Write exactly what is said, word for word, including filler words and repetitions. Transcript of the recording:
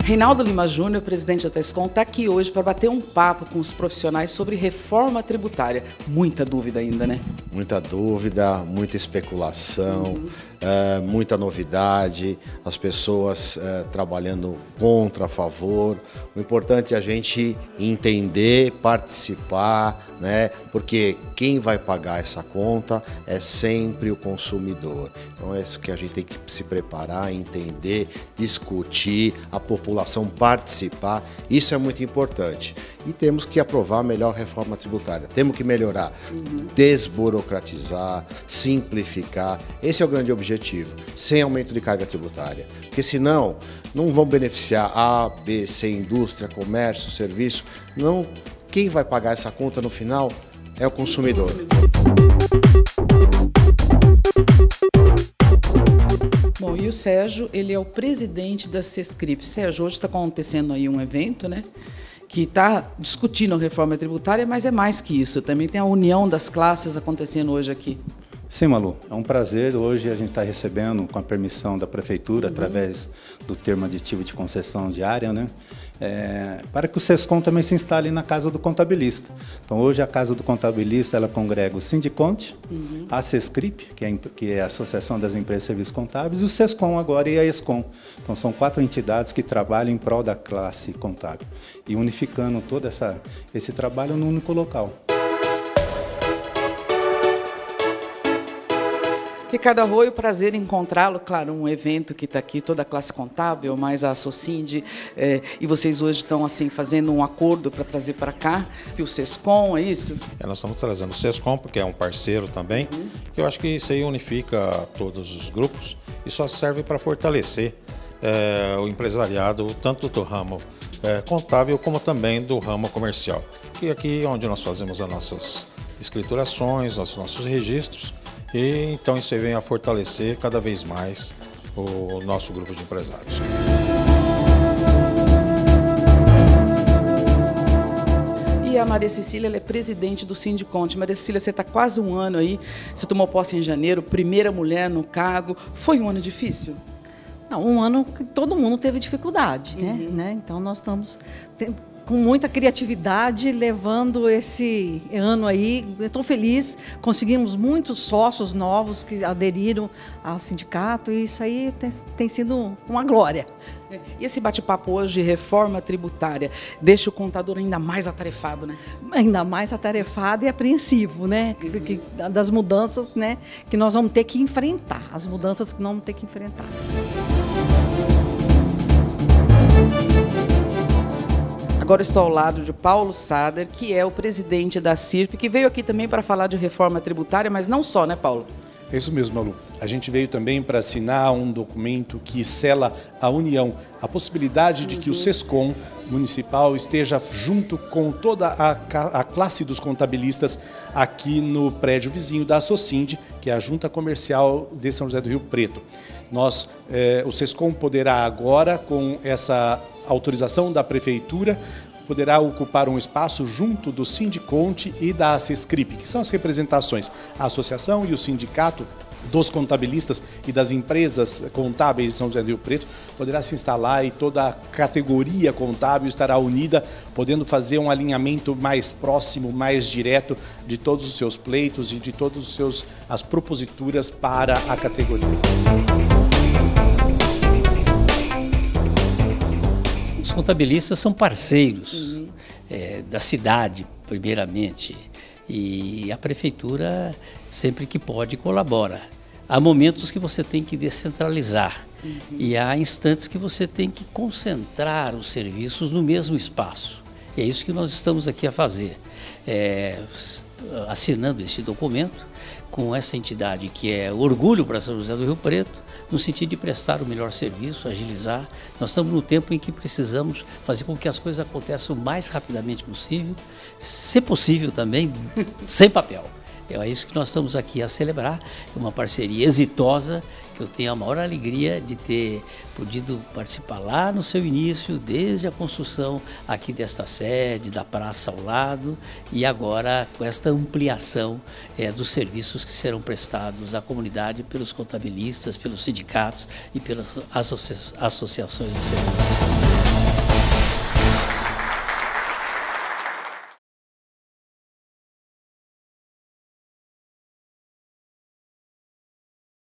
Reinaldo Lima Júnior, presidente da Tescom, está aqui hoje para bater um papo com os profissionais sobre reforma tributária. Muita dúvida ainda, né? Muita dúvida, muita especulação, uhum. é, muita novidade, as pessoas é, trabalhando contra, a favor. O importante é a gente entender, participar, né? Porque quem vai pagar essa conta é sempre o consumidor. Então é isso que a gente tem que se preparar, entender, discutir, a população participar. Isso é muito importante. E temos que aprovar a melhor reforma tributária. Temos que melhorar, uhum. desburocratizar, simplificar. Esse é o grande objetivo, sem aumento de carga tributária. Porque senão não vão beneficiar A, B, C, indústria, comércio, serviço. Não, quem vai pagar essa conta no final é o consumidor. Bom, e o Sérgio, ele é o presidente da Sescrip. Sérgio, hoje está acontecendo aí um evento, né? Que está discutindo a reforma tributária, mas é mais que isso. Também tem a união das classes acontecendo hoje aqui. Sim, Malu, é um prazer. Hoje a gente está recebendo, com a permissão da Prefeitura, uhum. através do termo aditivo de concessão diária, né, é, para que o Sescom também se instale na Casa do Contabilista. Então, hoje a Casa do Contabilista, ela congrega o Sindiconte, uhum. a Sescrip, que é, que é a Associação das Empresas de Serviços Contábeis, e o Sescom agora e a Escom. Então, são quatro entidades que trabalham em prol da classe contábil e unificando todo essa, esse trabalho num único local. Ricardo Arroio, prazer em encontrá-lo. Claro, um evento que está aqui, toda a classe contábil, mais a Socind, é, e vocês hoje estão assim fazendo um acordo para trazer para cá, que o Sescom, é isso? É, nós estamos trazendo o Sescom, porque é um parceiro também, uhum. que eu acho que isso aí unifica todos os grupos e só serve para fortalecer é, o empresariado, tanto do ramo é, contábil como também do ramo comercial. E aqui é onde nós fazemos as nossas escriturações, os nossos registros. E então isso aí vem a fortalecer cada vez mais o nosso grupo de empresários. E a Maria Cecília, ela é presidente do Sindiconte. Maria Cecília, você está quase um ano aí, você tomou posse em janeiro, primeira mulher no cargo. Foi um ano difícil? Não, um ano que todo mundo teve dificuldade, né? Uhum. né? Então nós estamos com muita criatividade, levando esse ano aí. Estou feliz, conseguimos muitos sócios novos que aderiram ao sindicato e isso aí tem, tem sido uma glória. E esse bate-papo hoje, reforma tributária, deixa o contador ainda mais atarefado, né? Ainda mais atarefado e apreensivo, né? Uhum. Que, das mudanças, né, que nós vamos ter que enfrentar, as mudanças que nós vamos ter que enfrentar. Agora estou ao lado de Paulo Sader, que é o presidente da Sirp, que veio aqui também para falar de reforma tributária, mas não só, né, Paulo? É isso mesmo, Malu. A gente veio também para assinar um documento que sela a união, a possibilidade de que o Sescom municipal esteja junto com toda a, a classe dos contabilistas aqui no prédio vizinho da Socind, que é a Junta Comercial de São José do Rio Preto. Nós, eh, o Sescom poderá agora, com essa autorização da Prefeitura, poderá ocupar um espaço junto do Sindiconte e da Sescrip, que são as representações, a associação e o sindicato dos contabilistas e das empresas contábeis de São José do Rio Preto, poderá se instalar e toda a categoria contábil estará unida, podendo fazer um alinhamento mais próximo, mais direto de todos os seus pleitos e de todas os seus, as proposituras para a categoria. Os contabilistas são parceiros uhum. é, da cidade, primeiramente, e a prefeitura, sempre que pode, colabora. Há momentos que você tem que descentralizar uhum. e há instantes que você tem que concentrar os serviços no mesmo espaço. E é isso que nós estamos aqui a fazer, é, assinando este documento com essa entidade que é orgulho para São José do Rio Preto, no sentido de prestar o melhor serviço, agilizar. Nós estamos no tempo em que precisamos fazer com que as coisas aconteçam o mais rapidamente possível, se possível também, sem papel. É isso que nós estamos aqui a celebrar, uma parceria exitosa, que eu tenho a maior alegria de ter podido participar lá no seu início, desde a construção aqui desta sede, da praça ao lado, e agora com esta ampliação é, dos serviços que serão prestados à comunidade pelos contabilistas, pelos sindicatos e pelas associa- associações do setor.